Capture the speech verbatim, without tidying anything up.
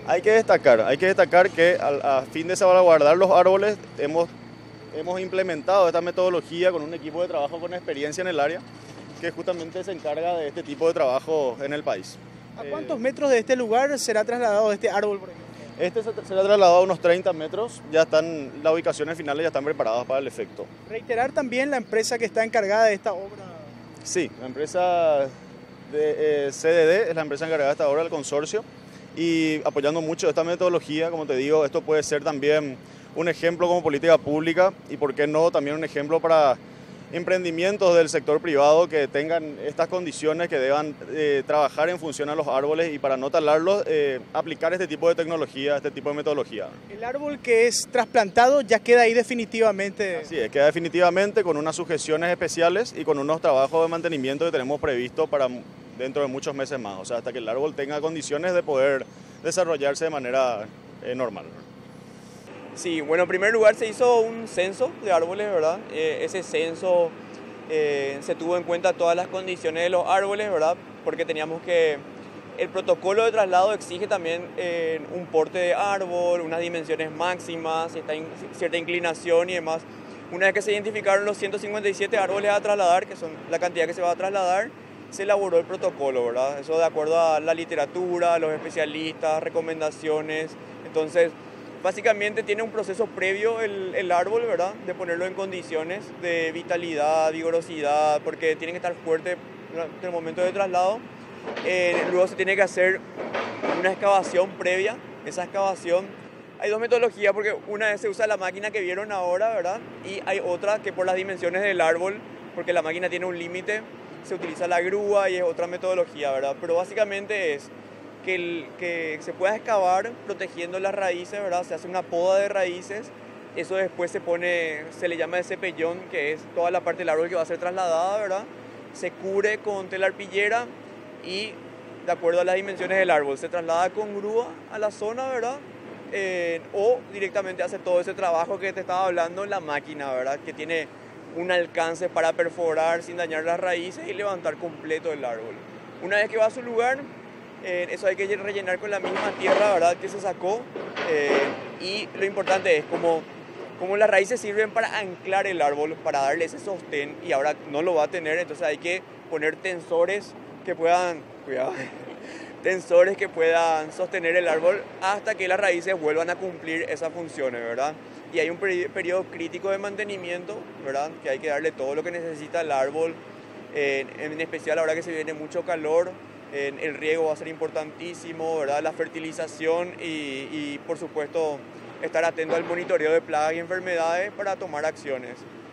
Hay que destacar, hay que destacar que al- a, fin de salvaguardar los árboles hemos, hemos implementado esta metodología con un equipo de trabajo con experiencia en el área que justamente se encarga de este tipo de trabajo en el país. ¿A Eh, cuántos metros de este lugar será trasladado este árbol, por ejemplo? este se, será trasladado a unos treinta metros, ya están, las ubicaciones finales ya están preparadas para el efecto. Reiterar también la empresa que está encargada de esta obra. Sí, la empresa de, eh, C D D es la empresa encargada de esta obra del consorcio y apoyando mucho esta metodología, como te digo, esto puede ser también un ejemplo como política pública y por qué no también un ejemplo para emprendimientos del sector privado que tengan estas condiciones, que deban eh, trabajar en función a los árboles y para no talarlos, eh, aplicar este tipo de tecnología, este tipo de metodología. El árbol que es trasplantado ya queda ahí definitivamente. Así es, queda definitivamente con unas sujeciones especiales y con unos trabajos de mantenimiento que tenemos previsto para dentro de muchos meses más, o sea, hasta que el árbol tenga condiciones de poder desarrollarse de manera eh, normal. Sí, bueno, en primer lugar se hizo un censo de árboles, ¿verdad? Eh, ese censo eh, se tuvo en cuenta todas las condiciones de los árboles, ¿verdad? Porque teníamos que... El protocolo de traslado exige también eh, un porte de árbol, unas dimensiones máximas, cierta, in- cierta inclinación y demás. Una vez que se identificaron los ciento cincuenta y siete árboles a trasladar, que son la cantidad que se va a trasladar, se elaboró el protocolo, ¿verdad? Eso de acuerdo a la literatura, los especialistas, recomendaciones. Entonces, básicamente tiene un proceso previo el, el árbol, ¿verdad? De ponerlo en condiciones de vitalidad, vigorosidad, porque tiene que estar fuerte en el momento de traslado. Eh, luego se tiene que hacer una excavación previa. Esa excavación, hay dos metodologías, porque una vez se usa la máquina que vieron ahora, ¿verdad? Y hay otra que por las dimensiones del árbol, porque la máquina tiene un límite, se utiliza la grúa y es otra metodología, ¿verdad? Pero básicamente es que, el, que se pueda excavar protegiendo las raíces, ¿verdad? Se hace una poda de raíces, eso después se pone, se le llama de cepellón, que es toda la parte del árbol que va a ser trasladada, ¿verdad? Se cubre con tela arpillera y de acuerdo a las dimensiones del árbol se traslada con grúa a la zona, ¿verdad? Eh, o directamente hace todo ese trabajo que te estaba hablando en la máquina, ¿verdad? Que tiene un alcance para perforar sin dañar las raíces y levantar completo el árbol. Una vez que va a su lugar, eh, eso hay que rellenar con la misma tierra, ¿verdad? Que se sacó. Eh, y lo importante es como, como las raíces sirven para anclar el árbol, para darle ese sostén y ahora no lo va a tener, entonces hay que poner tensores que puedan, cuidado, tensores que puedan sostener el árbol hasta que las raíces vuelvan a cumplir esas funciones, ¿verdad? Y hay un periodo crítico de mantenimiento, ¿verdad? Que hay que darle todo lo que necesita el árbol, eh, en especial ahora que se viene mucho calor, eh, el riego va a ser importantísimo, ¿verdad? La fertilización y, y por supuesto estar atento al monitoreo de plagas y enfermedades para tomar acciones.